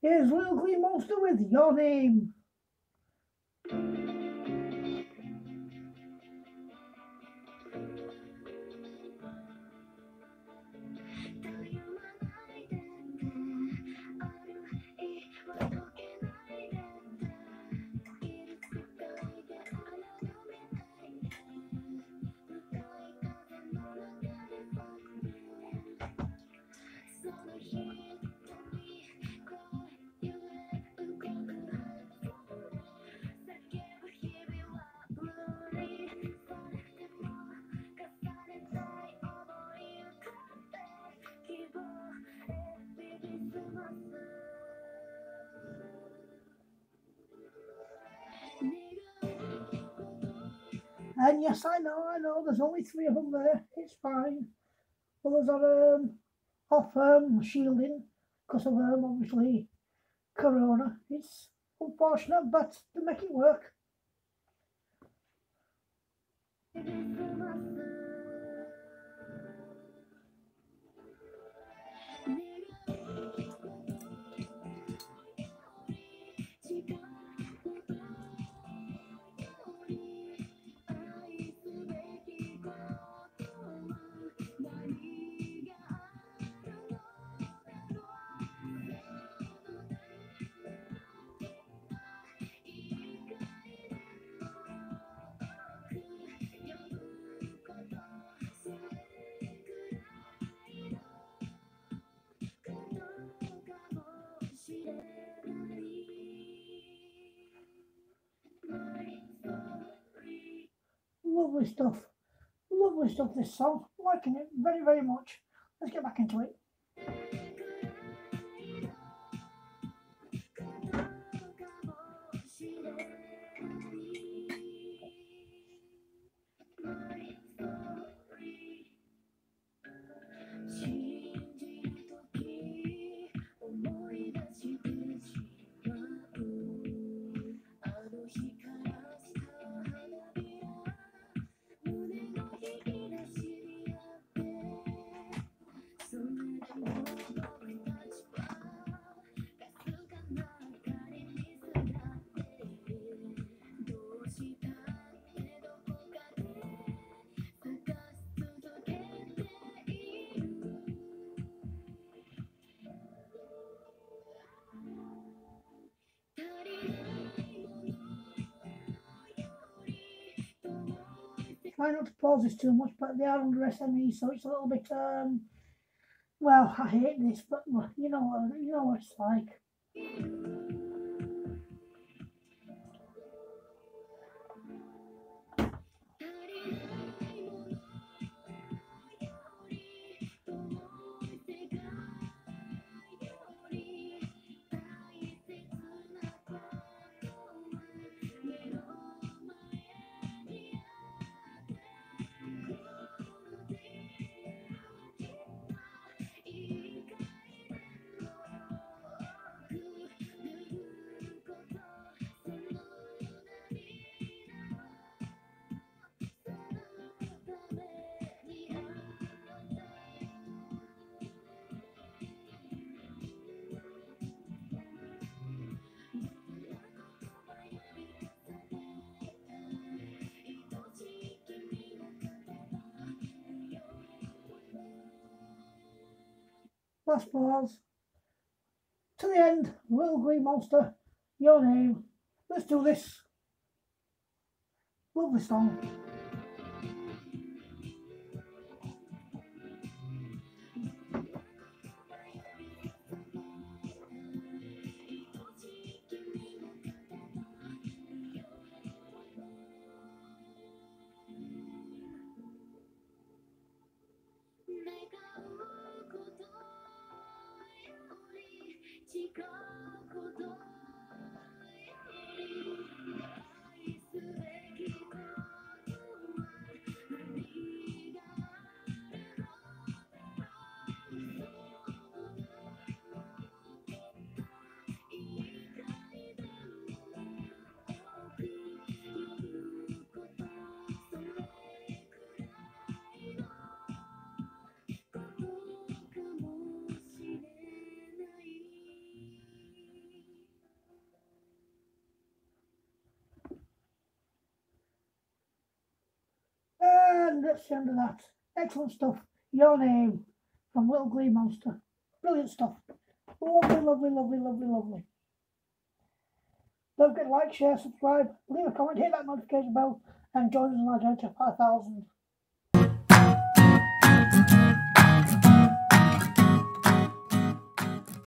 Here's Little Green Monster with Your Name. And yes, I know, there's only 3 of them there. It's fine. Others are off shielding because of obviously Corona. It's unfortunate, but they make it work. Lovely stuff. Lovely stuff, this song. Liking it very, very much. Let's get back into it. Try not to pause this too much, but they are under SME, so it's a little bit, well, I hate this, but you know what it's like. Last pause. To the end, Little Green Monster, Your Name. Let's do this. Lovely song. that's the end of that. Excellent stuff. Your Name from Little Green Monster. Brilliant stuff. Lovely, lovely, lovely, lovely, lovely. Don't forget to like, share, subscribe, leave a comment, hit that notification bell, and join us on our journey to 5,000.